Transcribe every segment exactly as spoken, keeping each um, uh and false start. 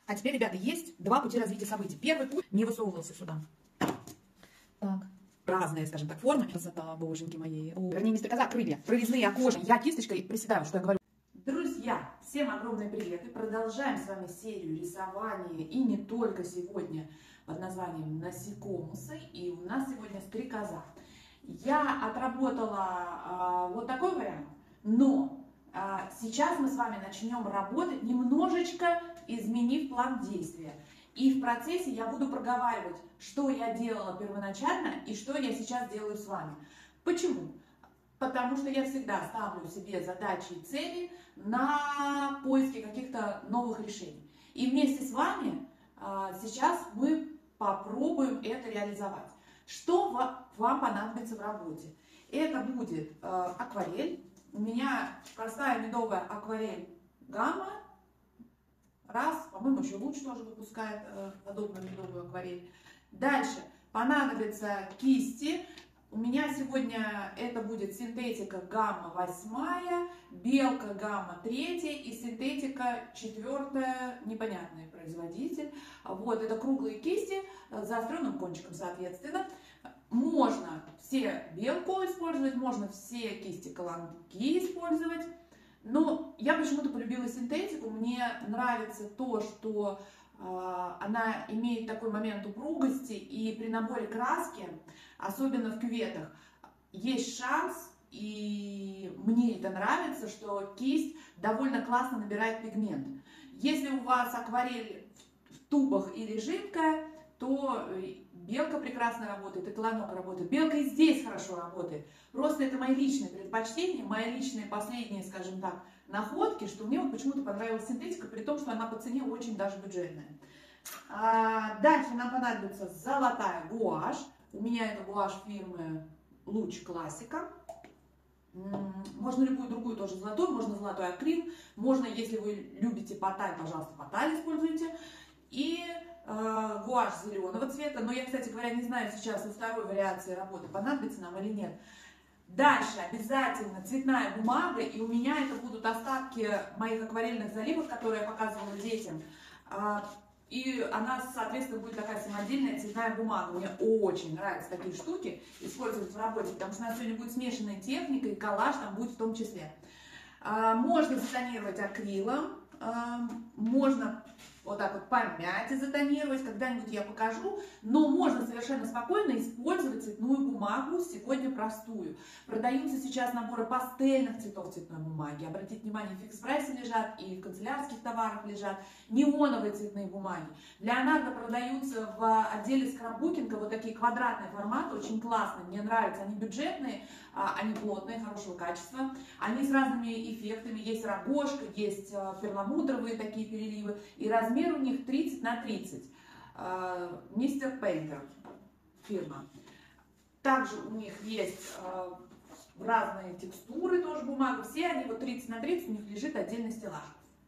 А теперь, ребята, есть два пути развития событий. Первый путь — не высовывался сюда. Так. Разные, скажем так, формы. Красота, боженьки мои. О, вернее, не стрекоза, а крылья. Провизные, окошки. Я кисточкой приседаю, что я говорю. Друзья, всем огромный привет. И продолжаем с вами серию рисования. И не только сегодня под названием насекомусы. И у нас сегодня стрекоза. Я отработала а, вот такой вариант. Но а, сейчас мы с вами начнем работать, немножечко изменив план действия. И в процессе я буду проговаривать, что я делала первоначально и что я сейчас делаю с вами. Почему? Потому что я всегда ставлю себе задачи и цели на поиски каких-то новых решений. И вместе с вами а, сейчас мы попробуем это реализовать. Что вам понадобится в работе? Это будет э, акварель. У меня простая медовая акварель гамма. Раз, по-моему, еще луч тоже выпускает э, подобную медовую акварель. Дальше понадобятся кисти. У меня сегодня это будет синтетика гамма восьмая, белка гамма третья и синтетика четвертая, непонятный производитель. Вот, это круглые кисти с заостренным кончиком, соответственно. Можно все белку использовать, можно все кисти колонки использовать. Но я почему-то полюбила синтетику. Мне нравится то, что э, она имеет такой момент упругости, и при наборе краски, особенно в кюветах, есть шанс, и мне это нравится, что кисть довольно классно набирает пигмент. Если у вас акварель в тубах или жидкая, то белка прекрасно работает, и колонок работает. Белка и здесь хорошо работает. Просто это мои личные предпочтения, мои личные последние, скажем так, находки, что мне вот почему-то понравилась синтетика, при том, что она по цене очень даже бюджетная. А дальше нам понадобится золотая гуашь. У меня это гуашь фирмы Луч Классика. Можно любую другую тоже золотую, можно золотой акрил. Можно, если вы любите поталь, пожалуйста, поталь используйте. И э, гуашь зеленого цвета. Но я, кстати говоря, не знаю сейчас, во второй вариации работы понадобится нам или нет. Дальше обязательно цветная бумага, и у меня это будут остатки моих акварельных заливок, которые я показывала детям. И она, соответственно, будет такая самодельная цветная бумага. Мне очень нравятся такие штуки использовать в работе, потому что у нас сегодня будет смешанная техника, и коллаж там будет в том числе. Можно затонировать акрилом, можно вот так вот помять и затонировать, когда-нибудь я покажу, но можно совершенно спокойно использовать цветную бумагу, сегодня простую. Продаются сейчас наборы пастельных цветов цветной бумаги. Обратите внимание, в фикс-прайсе лежат и в канцелярских товарах лежат неоновые цветные бумаги. В Леонардо продаются в отделе скраббукинга вот такие квадратные форматы, очень классные, мне нравятся, они бюджетные, они плотные, хорошего качества, они с разными эффектами, есть рогожка, есть перламутровые такие переливы, и размер у них тридцать на тридцать. Мистер Пейнтер фирма. Также у них есть разные текстуры, тоже бумага, все они вот тридцать на тридцать, у них лежит отдельный стеллаж.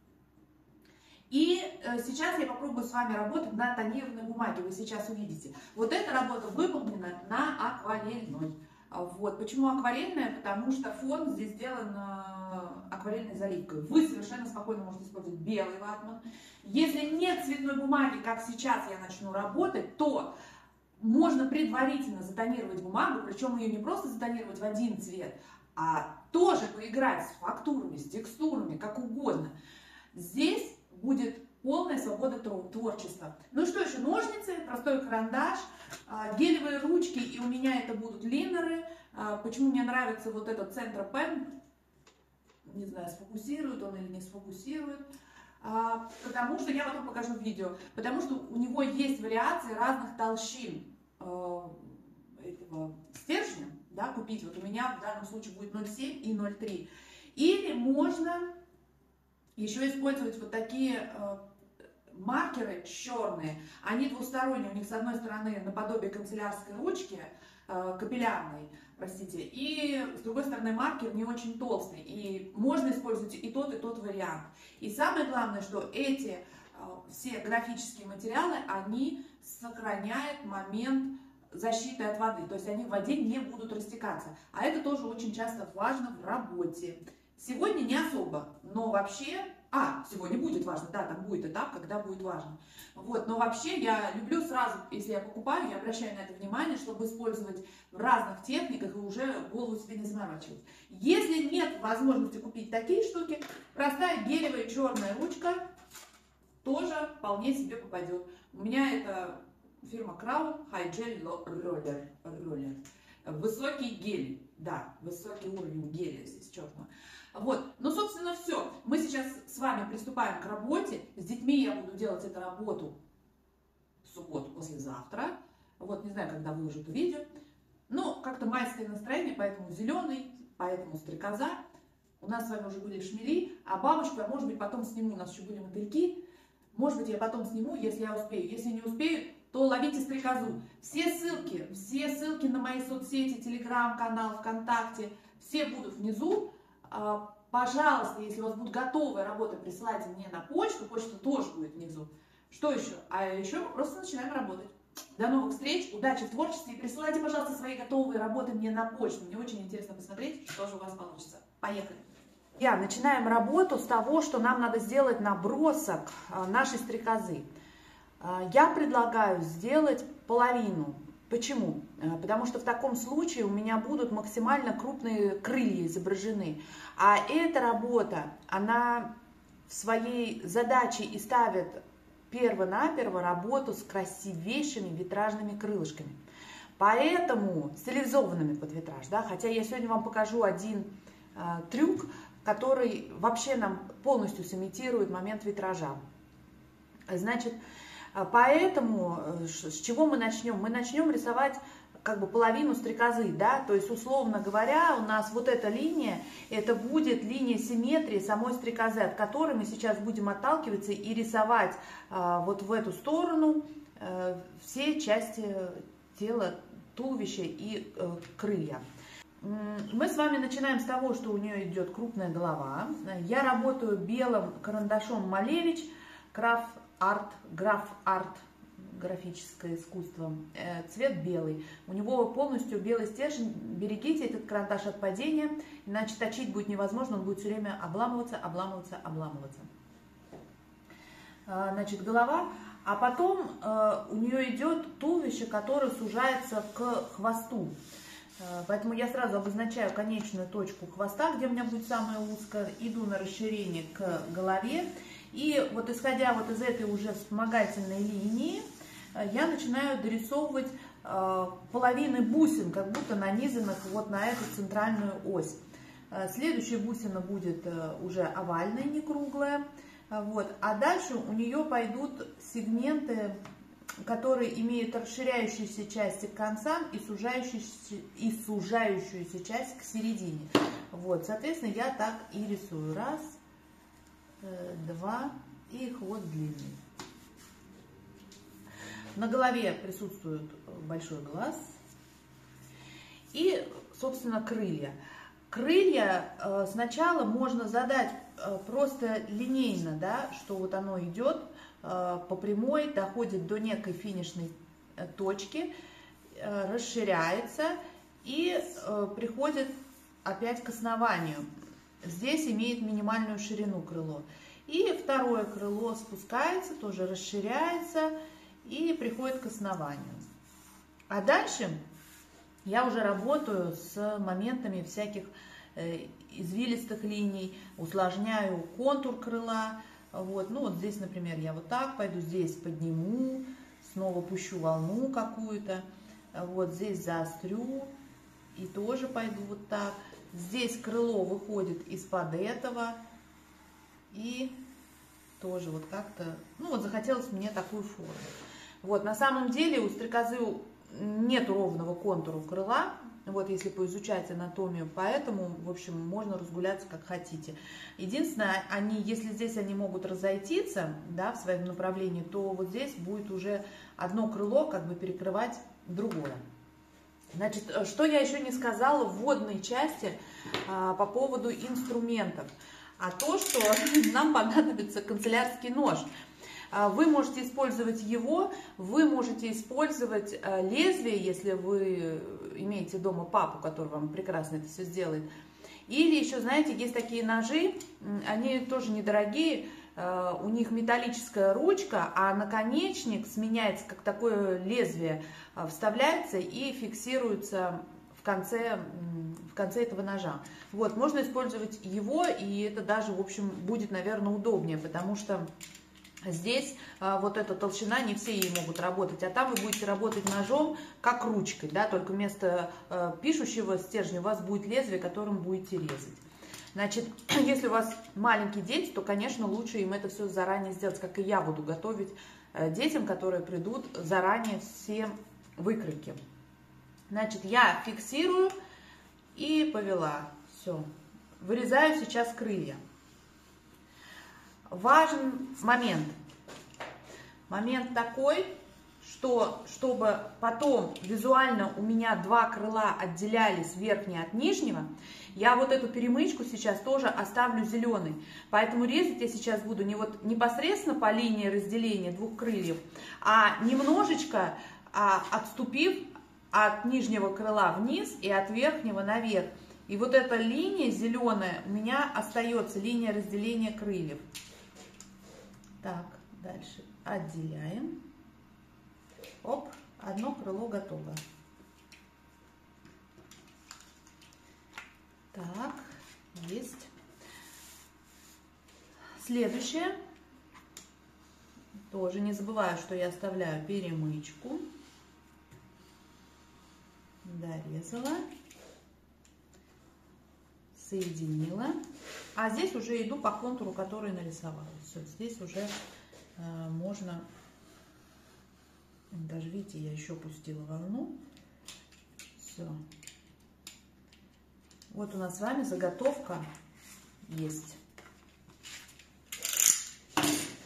И сейчас я попробую с вами работать на тонированной бумаге, вы сейчас увидите. Вот эта работа выполнена на акварельной. Вот. Почему акварельная? Потому что фон здесь сделан акварельной заливкой. Вы совершенно спокойно можете использовать белый ватман. Если нет цветной бумаги, как сейчас я начну работать, то можно предварительно затонировать бумагу, причем ее не просто затонировать в один цвет, а тоже поиграть с фактурами, с текстурами, как угодно. Здесь будет полная свобода творчества. Ну что еще, ножницы, простой карандаш, гелевые ручки, и у меня это будут линеры. Почему мне нравится вот этот центр пен, не знаю, сфокусирует он или не сфокусирует, потому что, я потом покажу в видео, потому что у него есть вариации разных толщин этого стержня, да, купить. Вот у меня в данном случае будет ноль семь и ноль три. Или можно еще использовать вот такие маркеры черные, они двусторонние, у них с одной стороны наподобие канцелярской ручки, э, капиллярной, простите, и с другой стороны маркер не очень толстый, и можно использовать и тот, и тот вариант. И самое главное, что эти э, все графические материалы, они сохраняют момент защиты от воды, то есть они в воде не будут растекаться, а это тоже очень часто важно в работе. Сегодня не особо, но вообще А, сегодня будет важно, да, там будет этап, когда будет важно. Вот, но вообще я люблю сразу, если я покупаю, я обращаю на это внимание, чтобы использовать в разных техниках и уже голову себе не заморачивать. Если нет возможности купить такие штуки, простая гелевая черная ручка тоже вполне себе попадет. У меня это фирма Crown High Gel Roller. Roller. Высокий гель, да, высокий уровень геля здесь черного. Вот, ну, собственно, все. Мы сейчас с вами приступаем к работе. С детьми я буду делать эту работу в субботу, послезавтра. Вот, не знаю, когда выложу это видео. Но как-то майское настроение, поэтому зеленый, поэтому стрекоза. У нас с вами уже были шмели, а бабочку я, может быть, потом сниму. У нас еще были мотыльки. Может быть, я потом сниму, если я успею. Если не успею, то ловите стрекозу. Все ссылки, все ссылки на мои соцсети, телеграм-канал, ВКонтакте, все будут внизу. Пожалуйста, если у вас будут готовые работы, присылайте мне на почту. Почта тоже будет внизу. Что еще? А еще мы просто начинаем работать. До новых встреч, удачи в творчестве. И присылайте, пожалуйста, свои готовые работы мне на почту. Мне очень интересно посмотреть, что же у вас получится. Поехали! Я начинаем работу с того, что нам надо сделать набросок нашей стрекозы. Я предлагаю сделать половину. Почему? Потому что в таком случае у меня будут максимально крупные крылья изображены. А эта работа, она в своей задаче и ставит перво-наперво работу с красивейшими витражными крылышками. Поэтому стилизованными под витраж. Да? Хотя я сегодня вам покажу один э, трюк, который вообще нам полностью сымитирует момент витража. Значит, поэтому с чего мы начнем? Мы начнем рисовать как бы половину стрекозы, да, то есть, условно говоря, у нас вот эта линия, это будет линия симметрии самой стрекозы, от которой мы сейчас будем отталкиваться и рисовать а, вот в эту сторону а, все части тела, туловища и а, крылья. Мы с вами начинаем с того, что у нее идет крупная голова. Я работаю белым карандашом Малевич, Граф Арт, Граф Арт, графическое искусство, цвет белый. У него полностью белый стержень. Берегите этот карандаш от падения, иначе точить будет невозможно, он будет все время обламываться, обламываться, обламываться. Значит, голова. А потом у нее идет туловище, которое сужается к хвосту. Поэтому я сразу обозначаю конечную точку хвоста, где у меня будет самое узкое, иду на расширение к голове. И вот исходя вот из этой уже вспомогательной линии, я начинаю дорисовывать половины бусин, как будто нанизанных вот на эту центральную ось. Следующая бусина будет уже овальная, не круглая. Вот. А дальше у нее пойдут сегменты, которые имеют расширяющиеся части к концам и сужающуюся, и сужающуюся часть к середине. Вот, соответственно, я так и рисую. Раз, два, и хвост длинный. На голове присутствует большой глаз и, собственно, крылья. Крылья э, сначала можно задать э, просто линейно, да, что вот оно идет э, по прямой, доходит до некой финишной э, точки, э, расширяется и э, приходит опять к основанию. Здесь имеет минимальную ширину крыло. И второе крыло спускается, тоже расширяется и приходит к основанию. А дальше я уже работаю с моментами всяких э, извилистых линий, усложняю контур крыла. Вот. Ну вот здесь, например, я вот так пойду, здесь подниму, снова пущу волну какую-то, вот здесь заострю и тоже пойду вот так. Здесь крыло выходит из-под этого и тоже вот как-то, ну вот захотелось мне такую форму. Вот, на самом деле у стрекозы нет ровного контура крыла, вот если поизучать анатомию, поэтому, в общем, можно разгуляться как хотите. Единственное, они, если здесь они могут разойтиться, да, в своем направлении, то вот здесь будет уже одно крыло как бы перекрывать другое. Значит, что я еще не сказала в вводной части а, по поводу инструментов, а то, что нам понадобится канцелярский нож. Вы можете использовать его, вы можете использовать лезвие, если вы имеете дома папу, который вам прекрасно это все сделает. Или еще, знаете, есть такие ножи, они тоже недорогие, у них металлическая ручка, а наконечник сменяется, как такое лезвие, вставляется и фиксируется в конце, в конце этого ножа. Вот, можно использовать его, и это даже, в общем, будет, наверное, удобнее, потому что здесь а, вот эта толщина, не все ей могут работать, а там вы будете работать ножом, как ручкой, да, только вместо а, пишущего стержня у вас будет лезвие, которым будете резать. Значит, если у вас маленькие дети, то, конечно, лучше им это все заранее сделать, как и я буду готовить а, детям, которые придут, заранее все выкройки. Значит, я фиксирую и повела. Все. Вырезаю сейчас крылья. Важен момент. Момент такой, что чтобы потом визуально у меня два крыла отделялись, верхнее от нижнего, я вот эту перемычку сейчас тоже оставлю зеленой. Поэтому резать я сейчас буду не вот непосредственно по линии разделения двух крыльев, а немножечко а, отступив от нижнего крыла вниз и от верхнего наверх. И вот эта линия зеленая у меня остается, линия разделения крыльев. Так, дальше отделяем. Оп, одно крыло готово. Так, есть. Следующее. Тоже не забываю, что я оставляю перемычку. Дорезала. Соединила. А здесь уже иду по контуру, который нарисовала. Все, здесь уже э, можно, даже видите, я еще пустила волну. Все. Вот у нас с вами заготовка есть. Вот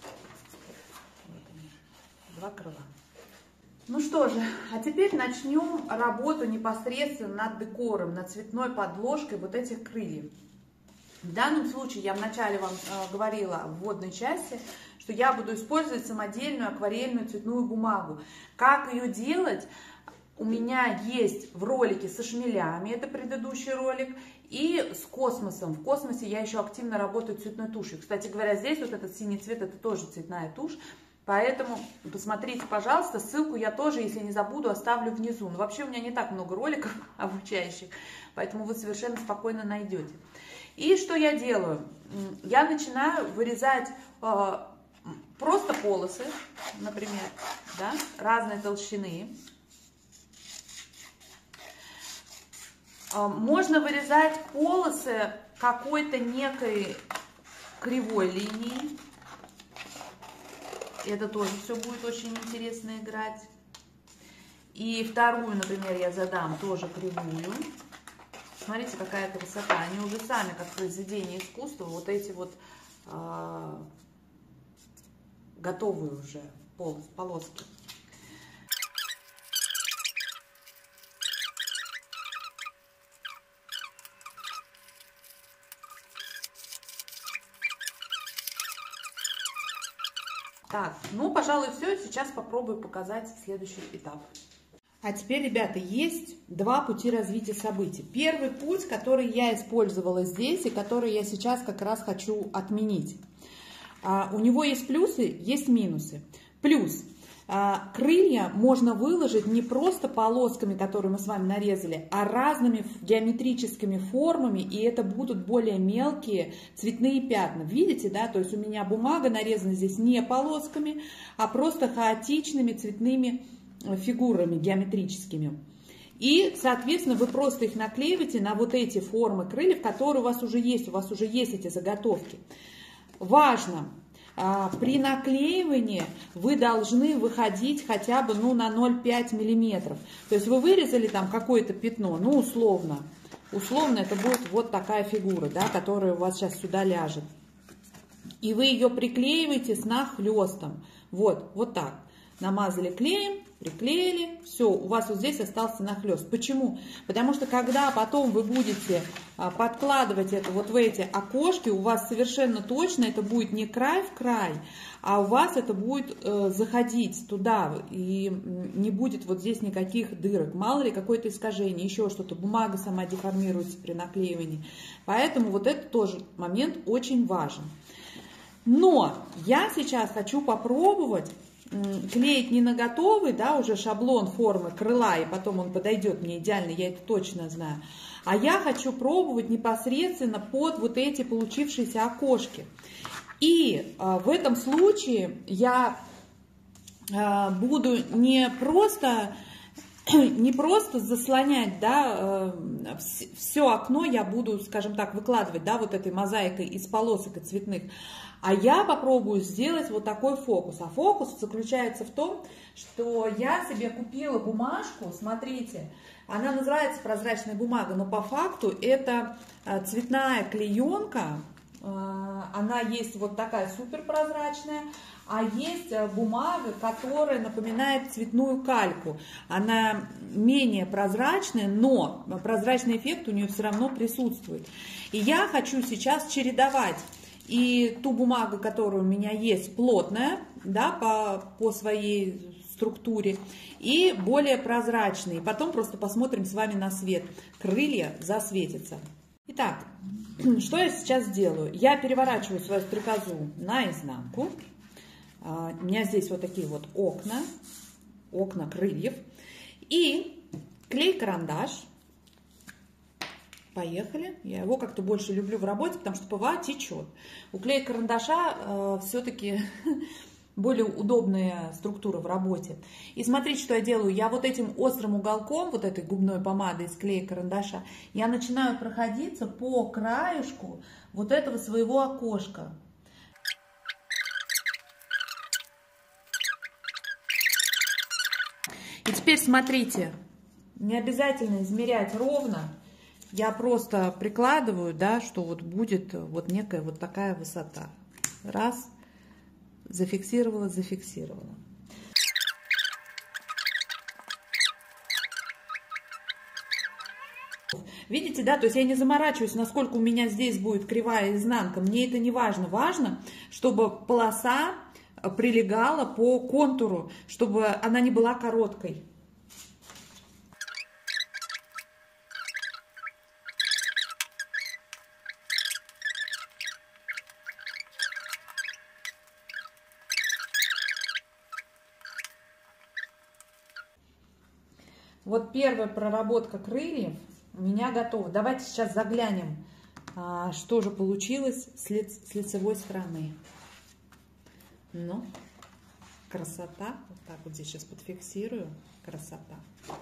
они, два крыла. Ну что же, а теперь начнем работу непосредственно над декором, над цветной подложкой вот этих крыльев. В данном случае я вначале вам э, говорила в вводной части, что я буду использовать самодельную акварельную цветную бумагу. Как ее делать? У меня есть в ролике со шмелями, это предыдущий ролик, и с космосом. В космосе я еще активно работаю цветной тушью. Кстати говоря, здесь вот этот синий цвет, это тоже цветная тушь. Поэтому посмотрите, пожалуйста, ссылку я тоже, если не забуду, оставлю внизу. Но вообще у меня не так много роликов обучающих, поэтому вы совершенно спокойно найдете. И что я делаю? Я начинаю вырезать э, просто полосы, например, да, разной толщины. Э, можно вырезать полосы какой-то некой кривой линии. Это тоже все будет очень интересно играть. И вторую, например, я задам тоже кривую. Смотрите, какая красота. Они уже сами, как произведение искусства, вот эти вот э, готовые уже полос, полоски. Так, ну, пожалуй, все. Сейчас попробую показать следующий этап. А теперь, ребята, есть два пути развития событий. Первый путь, который я использовала здесь и который я сейчас как раз хочу отменить. А, у него есть плюсы, есть минусы. Плюс. А, крылья можно выложить не просто полосками, которые мы с вами нарезали, а разными геометрическими формами, и это будут более мелкие цветные пятна. Видите, да? То есть у меня бумага нарезана здесь не полосками, а просто хаотичными цветными фигурами геометрическими. И, соответственно, вы просто их наклеиваете на вот эти формы крыльев, которые у вас уже есть. У вас уже есть эти заготовки. Важно. При наклеивании вы должны выходить хотя бы ну, на ноль целых пять миллиметров. То есть вы вырезали там какое-то пятно, ну условно. Условно это будет вот такая фигура, да, которая у вас сейчас сюда ляжет. И вы ее приклеиваете с нахлестом. Вот, вот так. намазали клеем, приклеили, все, у вас вот здесь остался нахлест. Почему? Потому что когда потом вы будете подкладывать это вот в эти окошки, у вас совершенно точно это будет не край в край, а у вас это будет э, заходить туда, и не будет вот здесь никаких дырок. Мало ли какое-то искажение, еще что-то, бумага сама деформируется при наклеивании. Поэтому вот этот тоже момент очень важен. Но я сейчас хочу попробовать клеить не на готовый, да, уже шаблон формы крыла, и потом он подойдет мне идеально, я это точно знаю. А я хочу пробовать непосредственно под вот эти получившиеся окошки. И а, в этом случае я а, буду не просто, не просто заслонять, да, все окно, я буду, скажем так, выкладывать, да, вот этой мозаикой из полосок и цветных. А я попробую сделать вот такой фокус. А фокус заключается в том, что я себе купила бумажку, смотрите, она называется прозрачная бумага, но по факту это цветная клеенка. Она есть вот такая суперпрозрачная, а есть бумага, которая напоминает цветную кальку. Она менее прозрачная, но прозрачный эффект у нее все равно присутствует. И я хочу сейчас чередовать и ту бумагу, которая у меня есть, плотная, да, по, по своей структуре, и более прозрачные. И потом просто посмотрим с вами на свет. Крылья засветятся. Итак, что я сейчас делаю? Я переворачиваю свою стрекозу наизнанку. У меня здесь вот такие вот окна, окна крыльев. И клей-карандаш. Поехали. Я его как-то больше люблю в работе, потому что ПВА течет. У клей-карандаша э, все-таки более удобная структура в работе. И смотрите, что я делаю. Я вот этим острым уголком, вот этой губной помадой из клея-карандаша, я начинаю проходиться по краешку вот этого своего окошка. И теперь смотрите, не обязательно измерять ровно. Я просто прикладываю, да, что вот будет вот некая вот такая высота. Раз, зафиксировала, зафиксировала. Видите, да, то есть я не заморачиваюсь, насколько у меня здесь будет кривая изнанка. Мне это не важно. Важно, чтобы полоса прилегала по контуру, чтобы она не была короткой. Вот первая проработка крыльев у меня готова. Давайте сейчас заглянем, что же получилось с, лиц, с лицевой стороны. Ну, красота. Вот так вот здесь сейчас подфиксирую. Красота.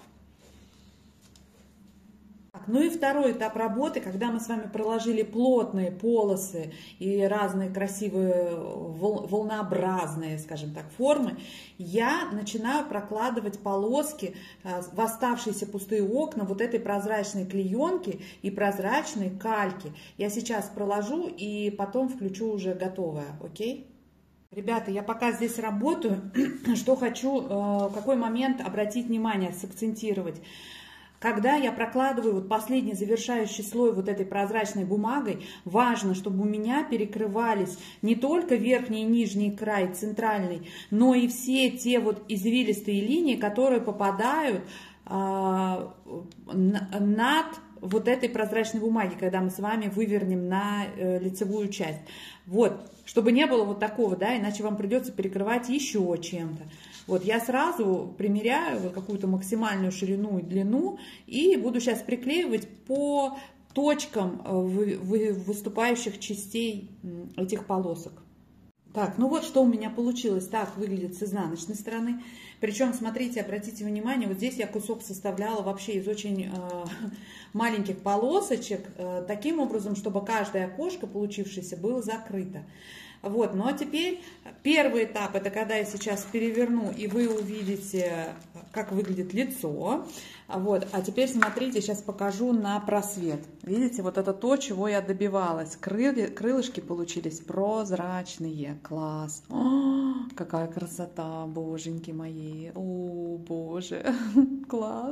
Ну и второй этап работы, когда мы с вами проложили плотные полосы и разные красивые волнообразные, скажем так, формы, я начинаю прокладывать полоски в оставшиеся пустые окна вот этой прозрачной клеенки и прозрачной кальки. Я сейчас проложу и потом включу уже готовое, окей? Ребята, я пока здесь работаю, что хочу, какой момент обратить внимание, сакцентировать. Когда я прокладываю вот последний завершающий слой вот этой прозрачной бумагой, важно, чтобы у меня перекрывались не только верхний и нижний край, центральный, но и все те вот извилистые линии, которые попадают а, над вот этой прозрачной бумаги, когда мы с вами вывернем на э, лицевую часть. Вот, чтобы не было вот такого, да, иначе вам придется перекрывать еще чем-то. Вот я сразу примеряю вот какую-то максимальную ширину и длину и буду сейчас приклеивать по точкам выступающих частей этих полосок. Так, ну вот что у меня получилось. Так выглядит с изнаночной стороны. Причем, смотрите, обратите внимание, вот здесь я кусок составляла вообще из очень э, маленьких полосочек, э, таким образом, чтобы каждое окошко, получившееся, было закрыто. Вот, ну а теперь первый этап, это когда я сейчас переверну, и вы увидите, как выглядит лицо. Вот, а теперь смотрите, сейчас покажу на просвет. Видите, вот это то, чего я добивалась. Крылья, крылышки получились прозрачные. Класс. О, какая красота, боженьки мои. О, боже, класс.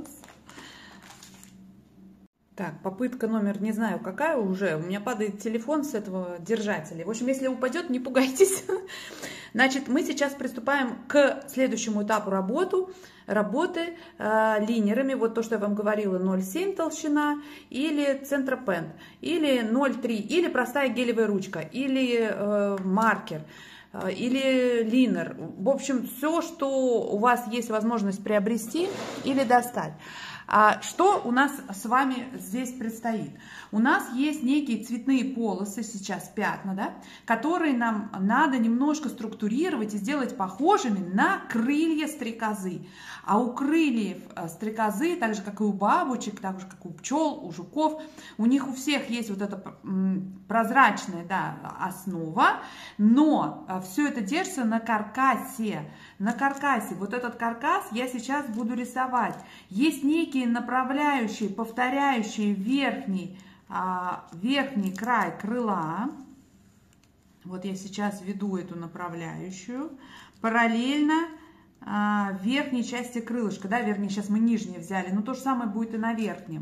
Так, попытка номер, не знаю какая уже, у меня падает телефон с этого держателя. В общем, если упадет, не пугайтесь. Значит, мы сейчас приступаем к следующему этапу работы, работы э, линерами. Вот то, что я вам говорила, ноль целых семь толщина, или центропен, или ноль целых три, или простая гелевая ручка, или э, маркер, э, или линер. В общем, все, что у вас есть возможность приобрести или достать. А что у нас с вами здесь предстоит? У нас есть некие цветные полосы, сейчас пятна, да, которые нам надо немножко структурировать и сделать похожими на крылья стрекозы. А у крыльев стрекозы, так же как и у бабочек, так же как и у пчел, у жуков, у них у всех есть вот эта прозрачная, да, основа, но все это держится на каркасе. На каркасе. Вот этот каркас я сейчас буду рисовать. Есть некие направляющие, повторяющие верхний, а, верхний край крыла. Вот я сейчас веду эту направляющую. Параллельно а, верхней части крылышка. Да, вернее, сейчас мы нижнее взяли. Но то же самое будет и на верхнем.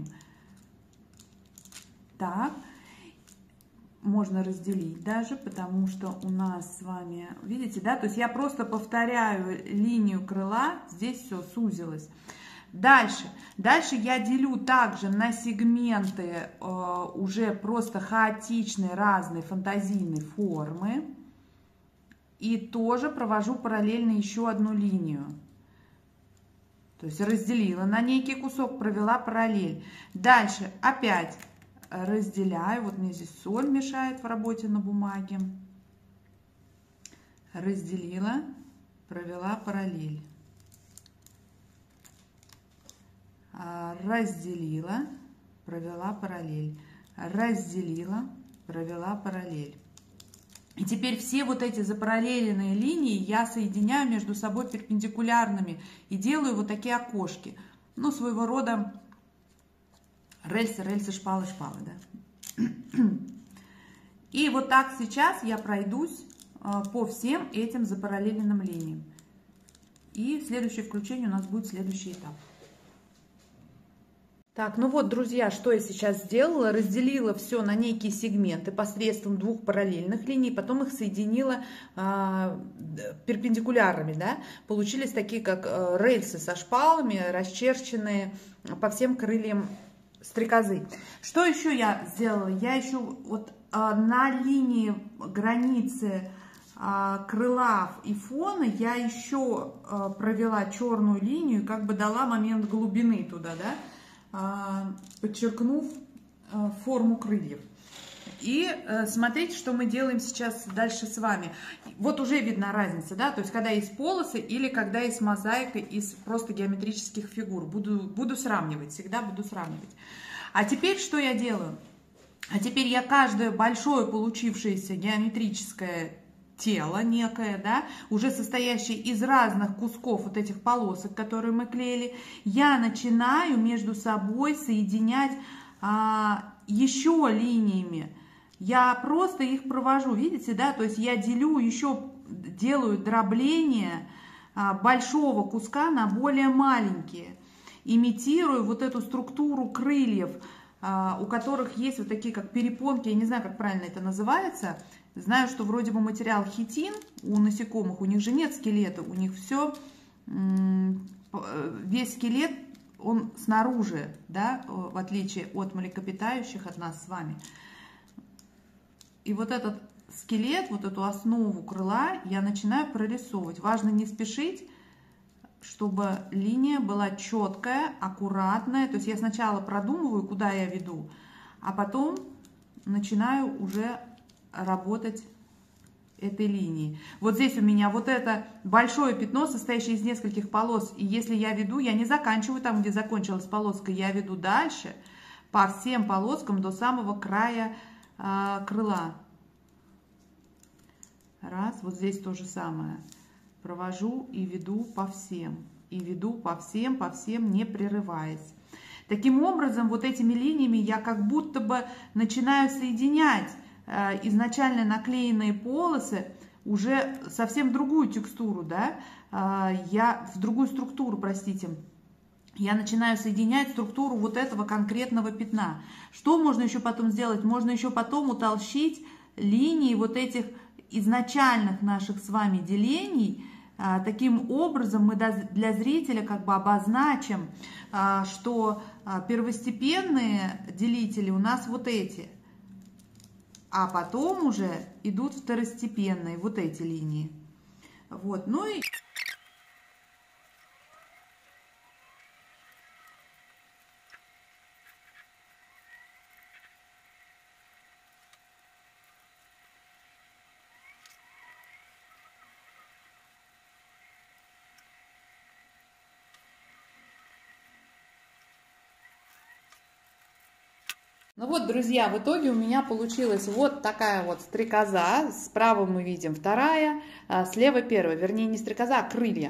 Так. Можно разделить даже, потому что у нас с вами, видите, да, то есть я просто повторяю линию крыла, здесь все сузилось. Дальше, дальше я делю также на сегменты э, уже просто хаотичной, разной, фантазийной формы. И тоже провожу параллельно еще одну линию. То есть разделила на некий кусок, провела параллель. Дальше опять разделяю, вот мне здесь соль мешает в работе на бумаге, разделила, провела параллель, разделила, провела параллель, разделила, провела параллель. И теперь все вот эти запараллеленные линии я соединяю между собой перпендикулярными и делаю вот такие окошки, ну, своего рода рельсы, рельсы, шпалы, шпалы, да. И вот так сейчас я пройдусь по всем этим запараллеленным линиям. И в следующее включение у нас будет следующий этап. Так, ну вот, друзья, что я сейчас сделала. Разделила все на некие сегменты посредством двух параллельных линий, потом их соединила э, перпендикулярами, да. Получились такие, как э, рельсы со шпалами, расчерченные по всем крыльям стрекозы. Что еще я сделала? Я еще вот а, на линии границы а, крыла и фона я еще а, провела черную линию, как бы дала момент глубины туда, да, а, подчеркнув а, форму крыльев. И а, смотрите, что мы делаем сейчас дальше с вами. Вот уже видна разница, да, то есть когда есть полосы или когда есть мозаика из просто геометрических фигур. Буду, буду сравнивать, всегда буду сравнивать. А теперь что я делаю? А теперь я каждое большое получившееся геометрическое тело некое, да, уже состоящее из разных кусков вот этих полосок, которые мы клеили, я начинаю между собой соединять а, еще линиями. Я просто их провожу, видите, да, то есть я делю еще, делаю дробление а, большого куска на более маленькие, имитирую вот эту структуру крыльев, а, у которых есть вот такие как перепонки, я не знаю, как правильно это называется, знаю, что вроде бы материал хитин у насекомых, у них же нет скелета, у них все, весь скелет, он снаружи, да, в отличие от млекопитающих, от нас с вами. И вот этот скелет, вот эту основу крыла я начинаю прорисовывать. Важно не спешить, чтобы линия была четкая, аккуратная. То есть я сначала продумываю, куда я веду, а потом начинаю уже работать этой линией. Вот здесь у меня вот это большое пятно, состоящее из нескольких полос. И если я веду, я не заканчиваю там, где закончилась полоска, я веду дальше по всем полоскам до самого края крыла. Раз, вот здесь то же самое. Провожу и веду по всем. И веду по всем, по всем, не прерываясь. Таким образом, вот этими линиями я как будто бы начинаю соединять э, изначально наклеенные полосы уже совсем другую текстуру, да, э, я в другую структуру, простите. Я начинаю соединять структуру вот этого конкретного пятна. Что можно еще потом сделать? Можно еще потом утолщить линии вот этих изначальных наших с вами делений. Таким образом мы для зрителя как бы обозначим, что первостепенные делители у нас вот эти, а потом уже идут второстепенные вот эти линии. Вот, ну и... Ну вот, друзья, в итоге у меня получилась вот такая вот стрекоза. Справа мы видим вторая, слева первая, вернее не стрекоза, а крылья.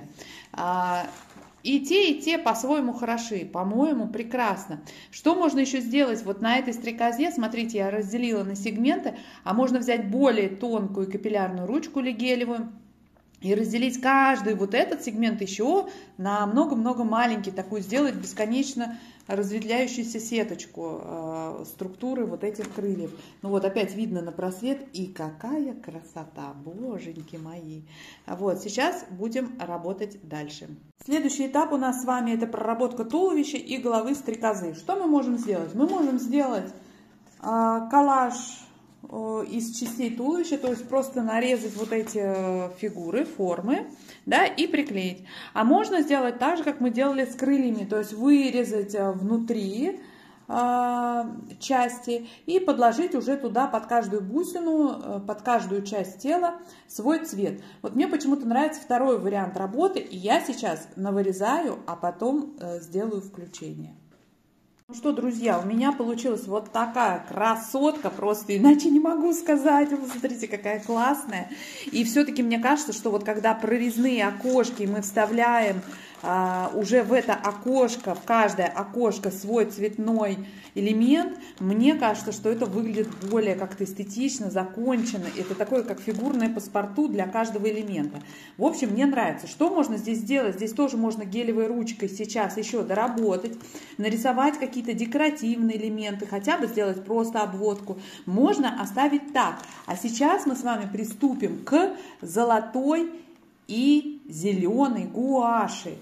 И те, и те по-своему хороши, по-моему, прекрасно. Что можно еще сделать вот на этой стрекозе? Смотрите, я разделила на сегменты, а можно взять более тонкую капиллярную ручку или гелевую и разделить каждый вот этот сегмент еще на много-много маленький, такую сделать бесконечно разветвляющуюся сеточку э, структуры вот этих крыльев. Ну вот опять видно на просвет, и какая красота, боженьки мои. Вот сейчас будем работать дальше. Следующий этап у нас с вами это проработка туловища и головы стрекозы. Что мы можем сделать? Мы можем сделать э, коллаж из частей туловища, то есть просто нарезать вот эти фигуры, формы, да, и приклеить. А можно сделать так же, как мы делали с крыльями, то есть вырезать внутри э, части и подложить уже туда под каждую бусину, под каждую часть тела свой цвет. Вот мне почему-то нравится второй вариант работы, и я сейчас навырезаю, а потом э, сделаю включение. Ну что, друзья, у меня получилась вот такая красотка, просто иначе не могу сказать. Вы смотрите, какая классная. И все-таки мне кажется, что вот когда прорезные окошки мы вставляем а, уже в это окошко, в каждое окошко свой цветной элемент, мне кажется, что это выглядит более как-то эстетично, законченно. Это такое, как фигурное паспорту для каждого элемента. В общем, мне нравится. Что можно здесь сделать? Здесь тоже можно гелевой ручкой сейчас еще доработать, нарисовать какие-то декоративные элементы, хотя бы сделать просто обводку. Можно оставить так. А сейчас мы с вами приступим к золотой и зеленой гуаши.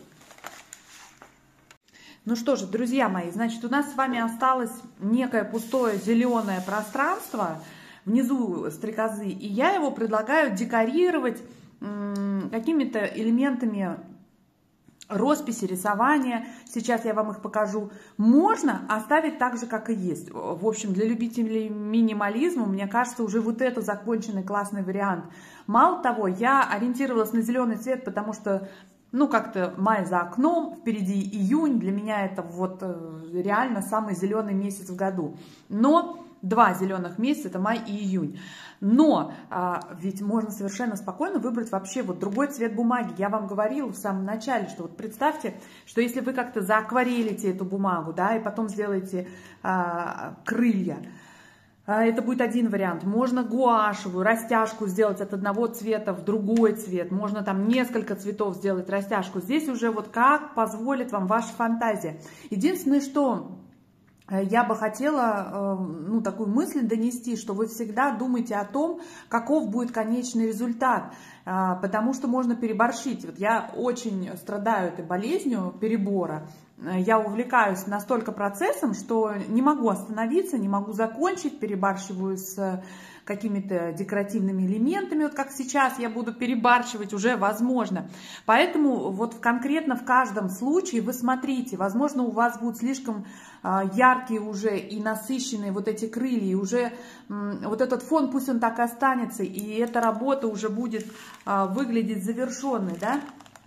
Ну что же, друзья мои, значит, у нас с вами осталось некое пустое зеленое пространство внизу стрекозы, и я его предлагаю декорировать какими-то элементами росписи, рисования. Сейчас я вам их покажу. Можно оставить так же, как и есть. В общем, для любителей минимализма, мне кажется, уже вот это законченный классный вариант. Мало того, я ориентировалась на зеленый цвет, потому что ну, как-то май за окном, впереди июнь, для меня это вот реально самый зеленый месяц в году. Но два зеленых месяца, это май и июнь. Но а, ведь можно совершенно спокойно выбрать вообще вот другой цвет бумаги. Я вам говорила в самом начале, что вот представьте, что если вы как-то заакварелите эту бумагу, да, и потом сделаете а, крылья, это будет один вариант. Можно гуашевую растяжку сделать от одного цвета в другой цвет. Можно там несколько цветов сделать растяжку. Здесь уже вот как позволит вам ваша фантазия. Единственное, что я бы хотела, ну, такую мысль донести, что вы всегда думаете о том, каков будет конечный результат. Потому что можно переборщить. Вот я очень страдаю этой болезнью перебора. Я увлекаюсь настолько процессом, что не могу остановиться, не могу закончить, перебарщиваю с какими-то декоративными элементами, вот как сейчас я буду перебарщивать, уже возможно. Поэтому вот конкретно в каждом случае вы смотрите, возможно, у вас будут слишком яркие уже и насыщенные вот эти крылья, и уже вот этот фон, пусть он так и останется, и эта работа уже будет выглядеть завершенной, да?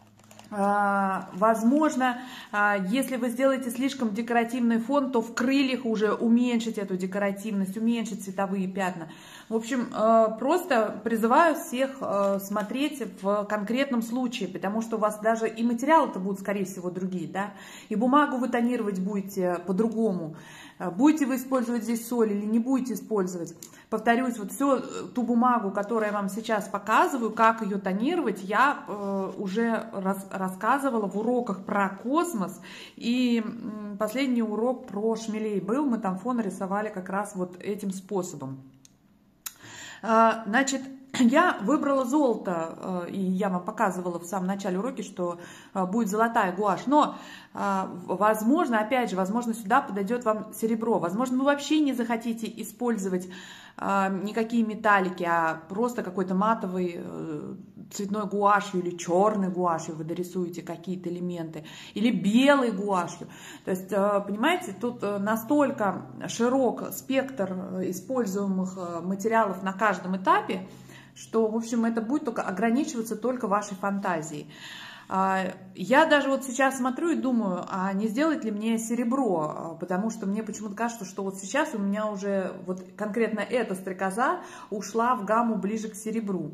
Возможно, если вы сделаете слишком декоративный фон, то в крыльях уже уменьшить эту декоративность, уменьшить цветовые пятна. В общем, просто призываю всех смотреть в конкретном случае, потому что у вас даже и материалы-то будут, скорее всего, другие, да, и бумагу вы тонировать будете по-другому. Будете вы использовать здесь соль или не будете использовать. Повторюсь, вот всю ту бумагу, которую я вам сейчас показываю, как ее тонировать, я э, уже рас, рассказывала в уроках про космос. И э, последний урок про шмелей был, мы там фон рисовали как раз вот этим способом. Э, значит, я выбрала золото, и я вам показывала в самом начале урока, что будет золотая гуашь. Но, возможно, опять же, возможно, сюда подойдет вам серебро. Возможно, вы вообще не захотите использовать никакие металлики, а просто какой-то матовый цветной гуашью или черной гуашью вы дорисуете какие-то элементы, или белой гуашью. То есть, понимаете, тут настолько широк спектр используемых материалов на каждом этапе, что, в общем, это будет только ограничиваться только вашей фантазией. Я даже вот сейчас смотрю и думаю, а не сделать ли мне серебро, потому что мне почему-то кажется, что вот сейчас у меня уже вот конкретно эта стрекоза ушла в гамму ближе к серебру.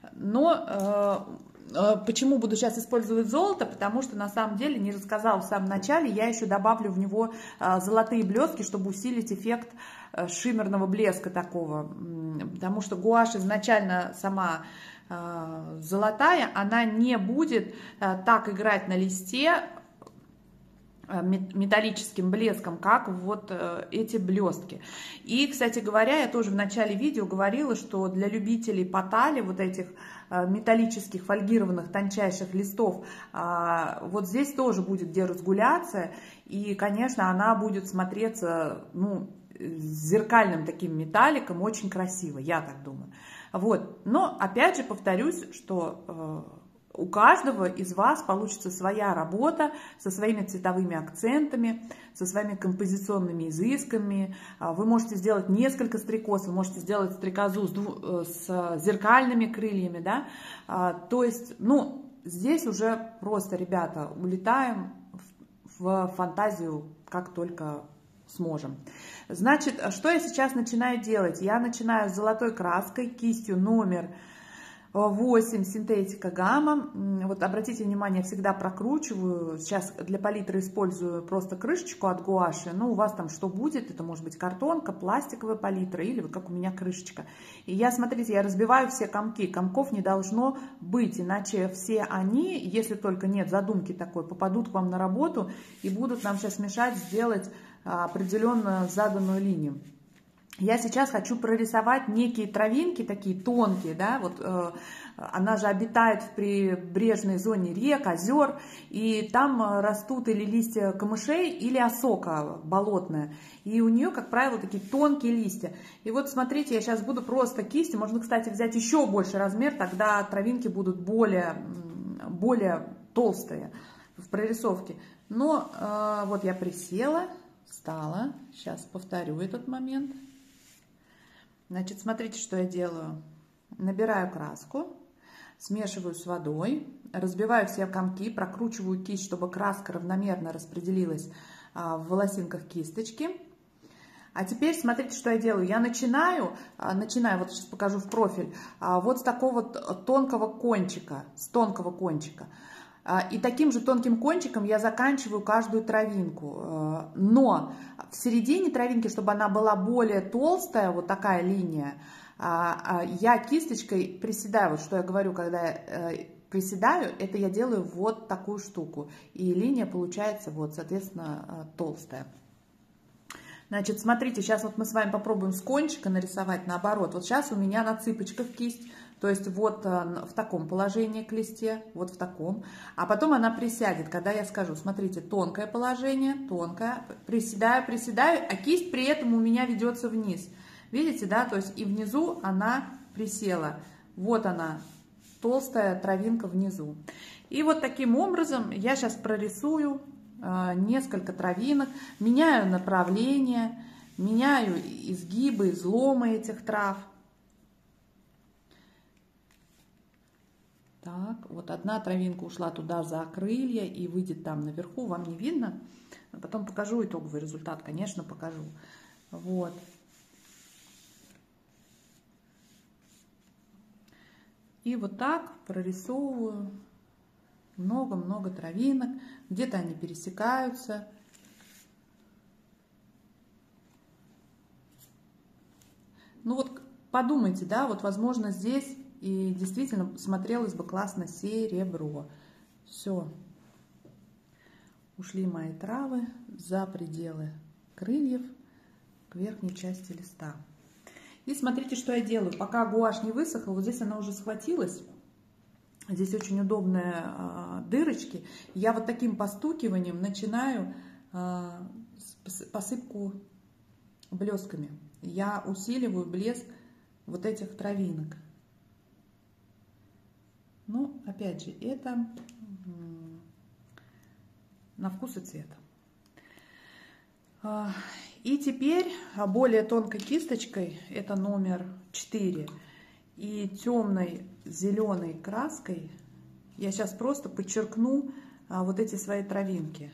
Но почему буду сейчас использовать золото? Потому что на самом деле, не рассказала в самом начале, я еще добавлю в него золотые блестки, чтобы усилить эффект шиммерного блеска такого. Потому что гуашь изначально сама золотая, она не будет так играть на листе металлическим блеском, как вот эти блестки. И, кстати говоря, я тоже в начале видео говорила, что для любителей потали, вот этих металлических фольгированных тончайших листов, вот здесь тоже будет где разгуляться, и, конечно, она будет смотреться, ну, зеркальным таким металликом, очень красиво, я так думаю. Вот. Но, опять же, повторюсь, что у каждого из вас получится своя работа со своими цветовыми акцентами, со своими композиционными изысками. Вы можете сделать несколько стрекоз, вы можете сделать стрекозу с, дву, с зеркальными крыльями, да. То есть, ну, здесь уже просто, ребята, улетаем в, в фантазию как только сможем. Значит, что я сейчас начинаю делать? Я начинаю с золотой краской, кистью номер восемь, синтетика гамма. Вот обратите внимание, я всегда прокручиваю. Сейчас для палитры использую просто крышечку от гуаши. Ну, у вас там что будет? Это может быть картонка, пластиковая палитра или вот как у меня крышечка. И я, смотрите, я разбиваю все комки. Комков не должно быть, иначе все они, если только нет задумки такой, попадут к вам на работу и будут нам сейчас мешать сделать определенную заданную линию. Я сейчас хочу прорисовать некие травинки, такие тонкие, да, вот э, она же обитает в прибрежной зоне рек, озер, и там растут или листья камышей, или осока болотная, и у нее, как правило, такие тонкие листья. И вот смотрите, я сейчас буду просто кистью, можно, кстати, взять еще больше размер, тогда травинки будут более, более толстые в прорисовке. Но э, вот я присела, встала, сейчас повторю этот момент. Значит, смотрите, что я делаю. Набираю краску, смешиваю с водой, разбиваю все комки, прокручиваю кисть, чтобы краска равномерно распределилась в волосинках кисточки. А теперь смотрите, что я делаю. Я начинаю, начинаю, вот сейчас покажу в профиль, вот с такого тонкого кончика, с тонкого кончика. И таким же тонким кончиком я заканчиваю каждую травинку. Но в середине травинки, чтобы она была более толстая, вот такая линия, я кисточкой приседаю. Вот что я говорю, когда я приседаю, это я делаю вот такую штуку. И линия получается, вот, соответственно, толстая. Значит, смотрите, сейчас вот мы с вами попробуем с кончика нарисовать наоборот. Вот сейчас у меня на цыпочках кисть. То есть вот в таком положении к листе, вот в таком. А потом она присядет, когда я скажу, смотрите, тонкое положение, тонкое, приседаю, приседаю, а кисть при этом у меня ведется вниз. Видите, да, то есть и внизу она присела. Вот она, толстая травинка внизу. И вот таким образом я сейчас прорисую э, несколько травинок, меняю направление, меняю изгибы, изломы этих трав. Так, вот одна травинка ушла туда за крылья и выйдет там наверху, вам не видно. Потом покажу итоговый результат, конечно, покажу. Вот. И вот так прорисовываю много-много травинок. Где-то они пересекаются. Ну вот подумайте, да, вот возможно здесь и действительно смотрелось бы классно серебро. Все. Ушли мои травы за пределы крыльев к верхней части листа. И смотрите, что я делаю. Пока гуашь не высохла, вот здесь она уже схватилась. Здесь очень удобные э, дырочки. Я вот таким постукиванием начинаю э, посыпку блесками. Я усиливаю блеск вот этих травинок. Ну, опять же, это на вкус и цвет. И теперь более тонкой кисточкой, это номер четыре, и темной зеленой краской я сейчас просто подчеркну вот эти свои травинки.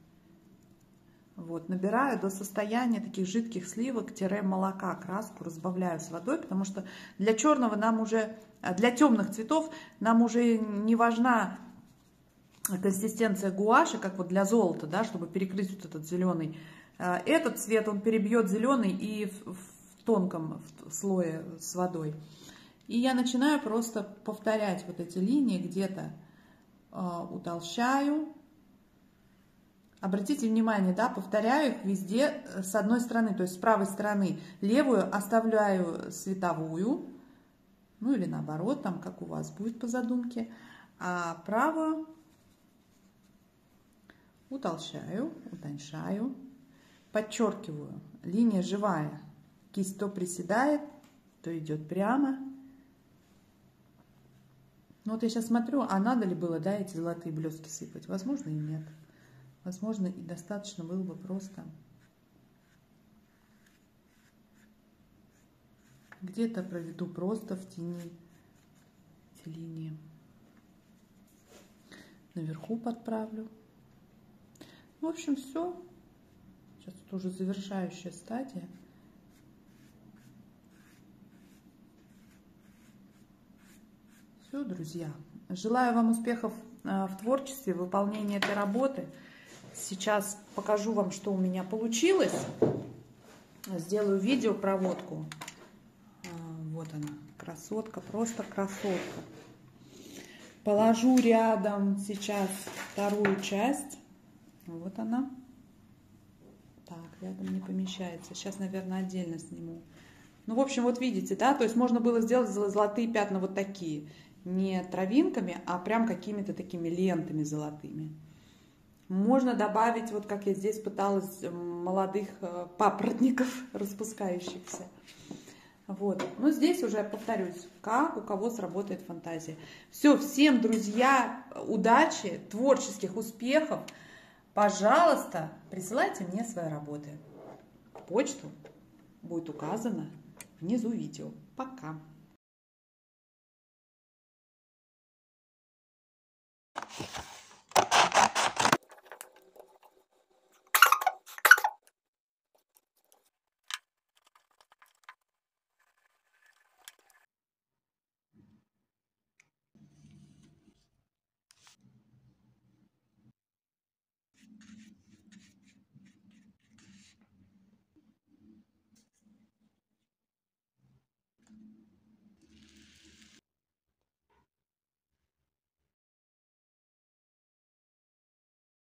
Вот, набираю до состояния таких жидких сливок-молока краску, разбавляю с водой, потому что для черного нам уже, для темных цветов нам уже не важна консистенция гуаши, как вот для золота, да, чтобы перекрыть вот этот зеленый. Этот цвет, он перебьет зеленый и в, в тонком слое с водой. И я начинаю просто повторять вот эти линии, где-то э, утолщаю. Обратите внимание, да, повторяю их везде с одной стороны, то есть с правой стороны. Левую оставляю световую, ну или наоборот, там как у вас будет по задумке, а правую утолщаю, утоньшаю, подчеркиваю. Линия живая, кисть то приседает, то идет прямо. Ну вот я сейчас смотрю, а надо ли было, да, эти золотые блестки сыпать? Возможно, и нет. Возможно, и достаточно было бы просто где-то проведу просто в тени эти линии. Наверху подправлю. В общем, все. Сейчас тут уже завершающая стадия. Все, друзья. Желаю вам успехов в творчестве, в выполнении этой работы. Сейчас покажу вам, что у меня получилось. Сделаю видео проводку. Вот она, красотка, просто красотка. Положу рядом сейчас вторую часть. Вот она. Так, рядом не помещается. Сейчас, наверное, отдельно сниму. Ну, в общем, вот видите, да, то есть можно было сделать золотые пятна вот такие. Не травинками, а прям какими-то такими лентами золотыми. Можно добавить, вот как я здесь пыталась, молодых папоротников распускающихся. Вот. Ну, здесь уже, повторюсь, как у кого сработает фантазия. Все, всем, друзья, удачи, творческих успехов. Пожалуйста, присылайте мне свои работы. Почту будет указана внизу видео. Пока.